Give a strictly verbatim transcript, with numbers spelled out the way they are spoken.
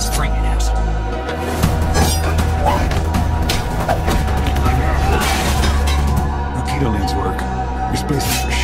Let's bring it out. Keto needs work. Your space is for